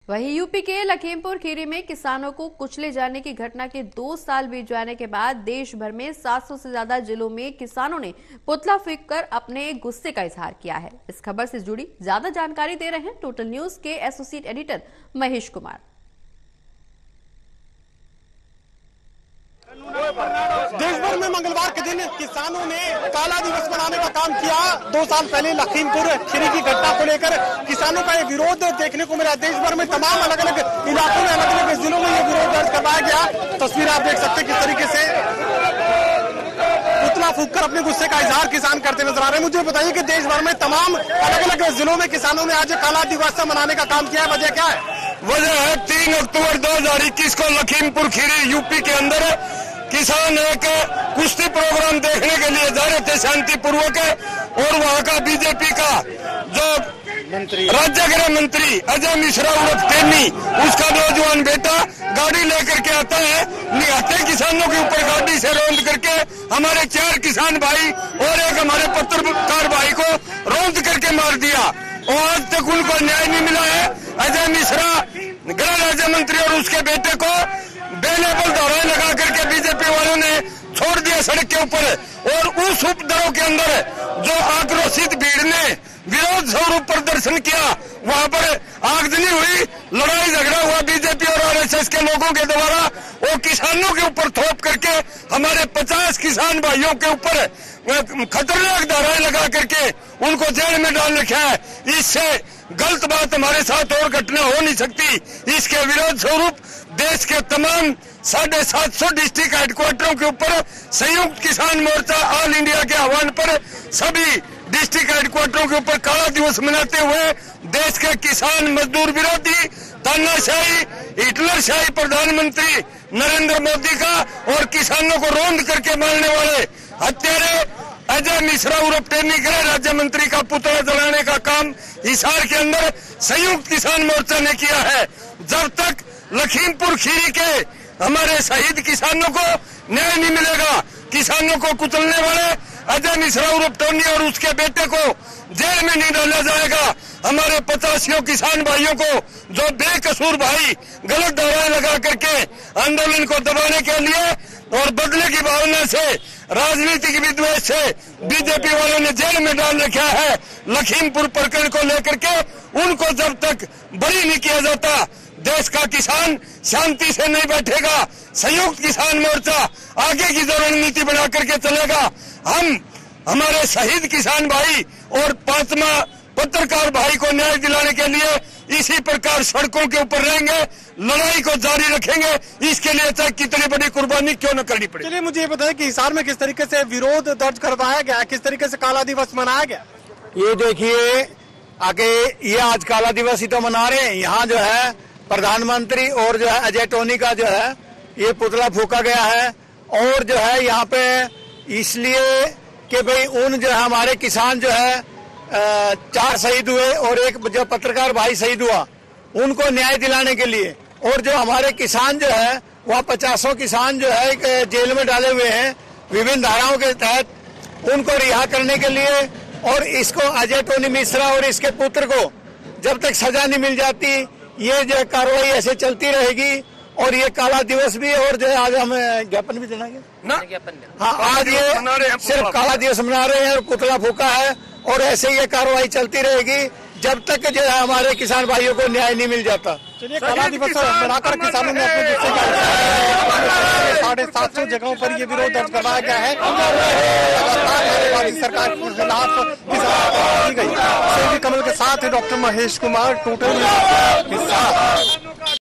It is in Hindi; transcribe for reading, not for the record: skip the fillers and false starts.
वहीं यूपी के लखीमपुर खीरी में किसानों को कुचले जाने की घटना के 2 साल बीत जाने के बाद देश भर में 700 से ज्यादा जिलों में किसानों ने पुतला फेंककर अपने गुस्से का इजहार किया है। इस खबर से जुड़ी ज्यादा जानकारी दे रहे हैं टोटल न्यूज के एसोसिएट एडिटर महेश कुमार। देश भर में मंगलवार के दिन किसानों ने काला दिवस मनाने का काम किया। 2 साल पहले लखीमपुर खीरी की घटना को लेकर किसानों का ये विरोध देखने को मिला। देश भर में तमाम अलग अलग इलाकों में अलग अलग जिलों में ये विरोध दर्ज करवाया गया। तस्वीर आप देख सकते हैं किस तरीके से पुतला फूंककर अपने गुस्से का इजहार किसान करते नजर आ रहे हैं। मुझे बताइए कि देश भर में तमाम अलग अलग जिलों में किसानों ने आज काला दिवस मनाने का काम किया है, वजह क्या है? वजह है 3 अक्टूबर 2021 को लखीमपुर खीरी यूपी के अंदर किसान एक कुश्ती प्रोग्राम देखने के लिए जा रहे थे शांतिपूर्वक, और वहां का बीजेपी का जो राज्य गृह मंत्री अजय मिश्रा उर्फ टेनी, उसका नौजवान बेटा गाड़ी लेकर के आता है, निहत्थे किसानों के ऊपर गाड़ी से रौंद करके हमारे 4 किसान भाई और एक हमारे पत्रकार भाई को रौंद करके मार दिया, और आज तक उनको न्याय नहीं मिला है। अजय मिश्रा गृह राज्य मंत्री और उसके बेटे को बेलेबल धाराएं लगा करके बीजेपी वालों ने छोड़ दिया सड़क के ऊपर, और उस उपद्रव के अंदर जो आक्रोशित भीड़ ने विरोध स्वरूप प्रदर्शन किया, वहां पर आगजनी हुई, लड़ाई झगड़ा हुआ बीजेपी और आरएसएस के लोगों के द्वारा, और किसानों के ऊपर थोप करके हमारे 50 किसान भाइयों के ऊपर खतरनाक धाराएं लगा करके उनको जेल में डाल रखा है। इससे गलत बात हमारे साथ और घटना हो नहीं सकती। इसके विरोध स्वरूप देश के तमाम 750 डिस्ट्रिक्ट हेडक्वार्टरों के ऊपर संयुक्त किसान मोर्चा ऑल इंडिया के आह्वान पर सभी डिस्ट्रिक्ट हेडक्वार्टरों के ऊपर काला दिवस मनाते हुए देश के किसान मजदूर विरोधी तानाशाही हिटलरशाही प्रधानमंत्री नरेंद्र मोदी का और किसानों को रौंद करके मारने वाले हत्यारे अजय मिश्रा उर्फ टेनी गृह राज्य मंत्री का पुतला जलाने का काम हिसार के अंदर संयुक्त किसान मोर्चा ने किया है। जब तक लखीमपुर खीरी के हमारे शहीद किसानों को न्याय नहीं मिलेगा, किसानों को कुचलने वाले अजय मिश्रा उर्फ टोनी और उसके बेटे को जेल में नहीं डाला जाएगा। हमारे 85 किसान भाइयों को जो बेकसूर भाई गलत धाराएं लगा करके आंदोलन को दबाने के लिए और बदले की भावना से राजनीतिक विद्वेष से बीजेपी वालों ने जेल में डाल रखा है, लखीमपुर प्रकरण को लेकर के उनको जब तक बरी नहीं किया जाता देश का किसान शांति से नहीं बैठेगा। संयुक्त किसान मोर्चा आगे की जो रणनीति बना करके चलेगा। हम हमारे शहीद किसान भाई और 5वां पत्रकार भाई को न्याय दिलाने के लिए इसी प्रकार सड़कों के ऊपर रहेंगे, लड़ाई को जारी रखेंगे। इसके लिए चाहे कितनी बड़ी कुर्बानी क्यों न करनी पड़े। चलिए मुझे ये बताएं कि हिसार में किस तरीके से विरोध दर्ज करवाया गया, किस तरीके से काला दिवस मनाया गया? ये देखिए आगे ये आज काला दिवस ही तो मना रहे हैं। यहाँ जो है प्रधानमंत्री और जो है अजय टोनी का जो है ये पुतला फूका गया है, और जो है यहाँ पे इसलिए कि भाई उन जो है हमारे किसान जो है 4 शहीद हुए और एक जो पत्रकार भाई शहीद हुआ, उनको न्याय दिलाने के लिए, और जो हमारे किसान जो है वहाँ 50 किसान जो है जेल में डाले हुए हैं विभिन्न धाराओं के तहत, उनको रिहा करने के लिए, और इसको अजय टोनी मिश्रा और इसके पुत्र को जब तक सजा नहीं मिल जाती ये जो कार्रवाई ऐसे चलती रहेगी। और ये काला दिवस भी, और जो है आज हम ज्ञापन भी देना ना, हाँ आज ये सिर्फ काला दिवस मना रहे हैं और पुतला फूका है, और ऐसे ये कार्रवाई चलती रहेगी जब तक जो है हमारे किसान भाइयों को न्याय नहीं मिल जाता। चलिए काला दिवस मनाकर किसानों ने अपने गुस्से का 750 जगहों पर ये विरोध दर्ज करवाया गया है। सरकार के खिलाफ की गई। कमल के साथ doctor Mahesh Kumar, Total news.